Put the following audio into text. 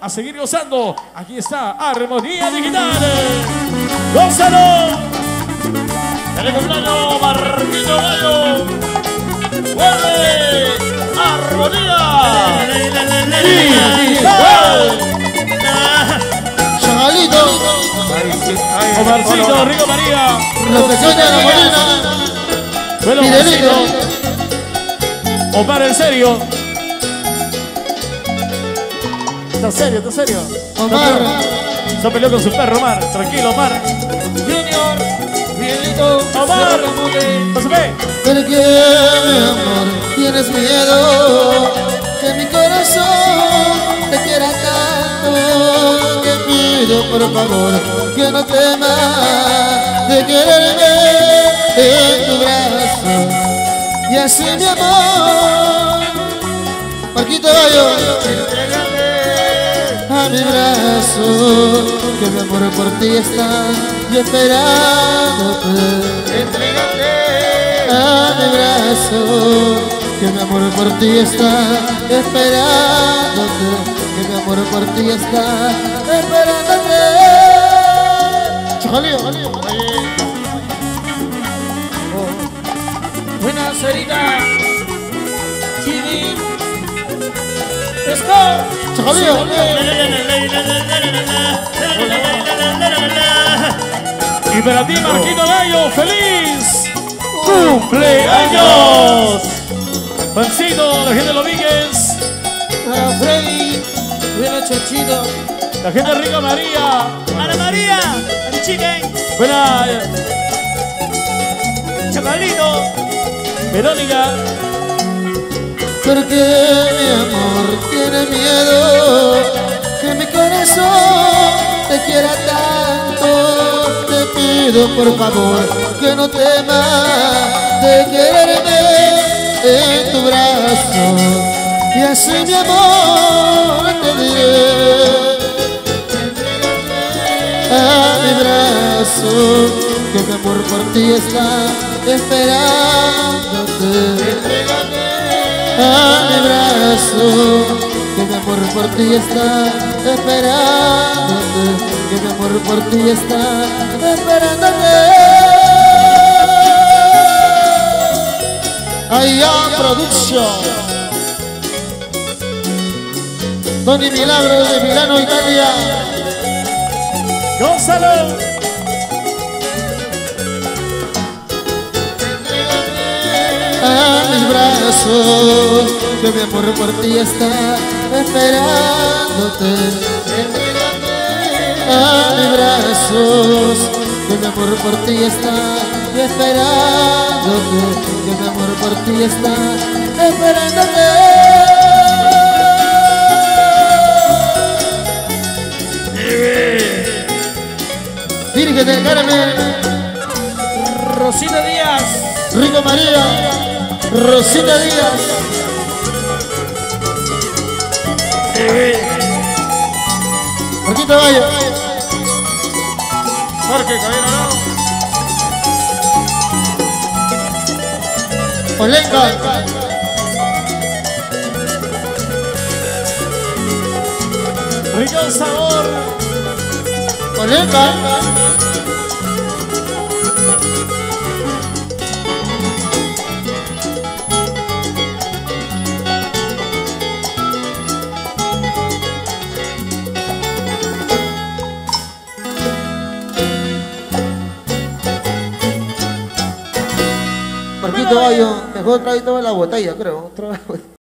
a seguir gozando. Aquí está Armonía Digital. ¡Gózalo! ¡El cumpleaños Marquito Gallo! ¡Vuelve! ¡Armonía Digital! Chagalito, Omarcito, Rico María. lo que sueña la Molina. Bueno, Fidelito. Omarcito. Omar, en serio. ¿Está serio? ¿Está serio? Omar, Se peleó con su perro, Omar. Tranquilo, Omar. Junior, Fidelito, Omar. No se ve. ¿por qué, mi amor, tienes miedo? Que mi corazón te quiera tanto. Te pido, por favor, que no temas de quererme en tu brazo. Y así, mi amor, Marquito Gallo, a mi brazo, que mi amor por ti está y esperándote. Entrégate a mi brazo, que mi amor por ti está esperándote, que mi amor por ti está esperándote. Chajalío, Buenas, Sarita. Chini. Esco. chajalío. Y para ti, Marquito Gallo, ¡feliz cumpleaños! Juancito, la gente de los Víquez, Para Freddy. Buena, Chochito. la gente de Rica María, Ana María. Chicken. buena Chavalito. Verónica, Porque mi amor tiene miedo que mi corazón te quiera tanto. Te pido por favor que no temas de quererme en tu brazo. Y así, mi amor, te diré a mi brazo, que mi amor por ti está esperándote. A mi brazo, que mi amor por ti está esperándote, que mi amor por ti está esperándote. Allá Production, Tony Milagro de Milano, Italia. ¡gózalo! A mis brazos, que mi amor por ti está esperándote. A mis brazos, que mi amor por ti está esperándote, que mi amor por ti está esperándote. Virgen del Carmen, Rosita Díaz. Rico María, Rosita Díaz. Marquito Gallo, Jorge Caballero, Olenka, Rico Sabor, Olenka. Marquito Gallo, mejor trae toda la botella, creo.